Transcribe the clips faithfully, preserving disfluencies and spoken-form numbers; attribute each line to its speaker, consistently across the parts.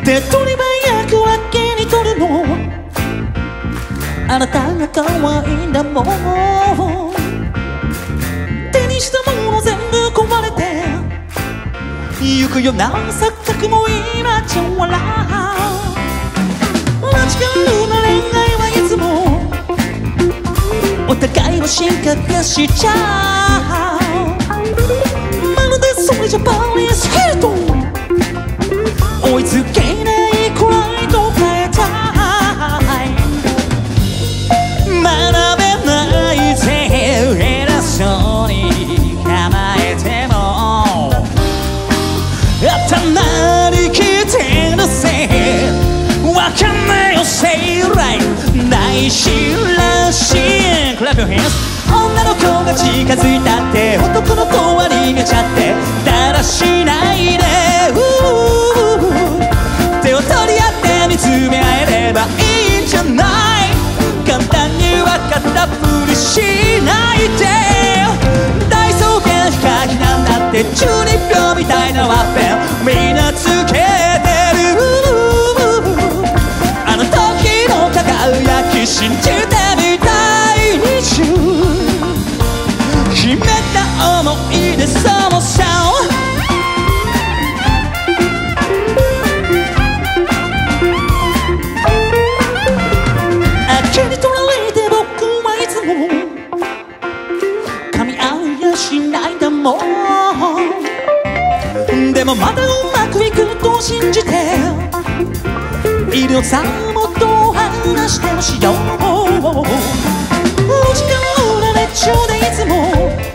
Speaker 1: 手っ取り早く分けに取るのあなたが可愛いんだもん。手にしたもの全部壊れてゆくよな錯覚も今じゃ笑う。間違うな恋愛はいつもお互いの進化がしちゃう。まるでそれじゃパリス・ヒルトン追いつけないくらいと変えたい。学べないぜ偉そうに構えても頭にきてるせいわかんないよ生来内心らしいクラブヘンス。女の子が近づいたって男の子は逃げちゃってだらしないで手を取り合って見つめ合えればいいんじゃない。簡単に分かったふりしないで大草原ヒカキなんだってじゅうにびょうみたいなワッペンみんなつけてる。あの時の輝き信じてみたい日中決めた思い出そのさ明けに取られて僕はいつも噛み合いやしないんだもん。でもまたうまくいくと信じているのさ。もっと話してほしいよ。お時間の熱中でいつも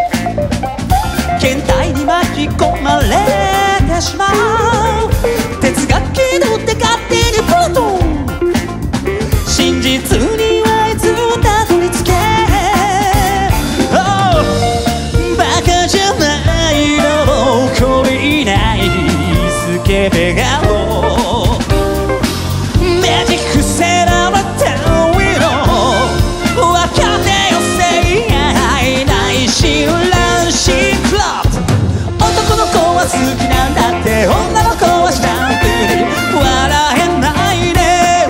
Speaker 1: 検体に巻き込まれてしまう。哲学気取って勝手にプロトン真実にはいつたどり着け、oh、バカじゃないのこれいないスケベ顔ねじ伏せられたウィロわかんねえよせい愛内心乱心クラブ。男の子は好きなんだって女の子は知らんふり笑えないで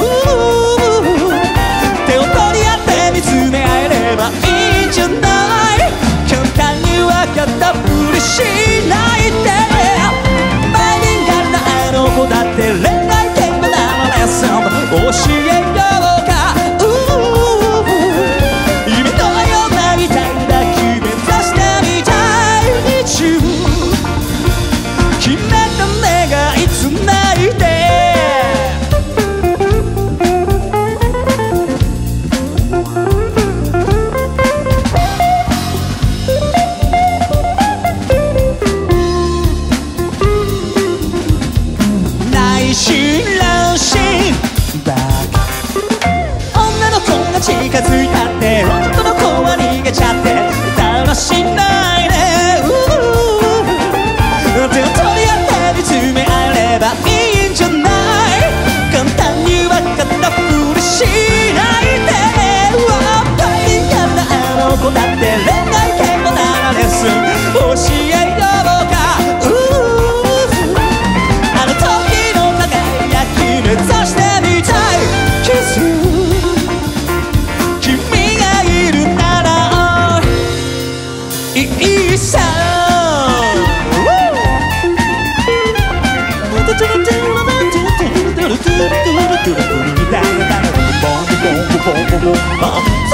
Speaker 1: 手を取り合って見つめ合えればいいんじゃない。簡単に分かったふりしないでバイリンガルなあの子だって恋愛言語なのレッスン教えようか。夢のようなみたいな夢指してみたい日中決めた願いつないで内心乱心バカ。女の子が近づいたって男の子は逃げちゃってだらしないで手を取り合って見つめ合えればいいんじゃない。簡単に分かったふりしないでバイリンガルなあの子だって恋愛言語ならレッスン教えようか。あの時の輝き目指してみたいキス君がいるならいいさ。ボンボンボンボンボンボン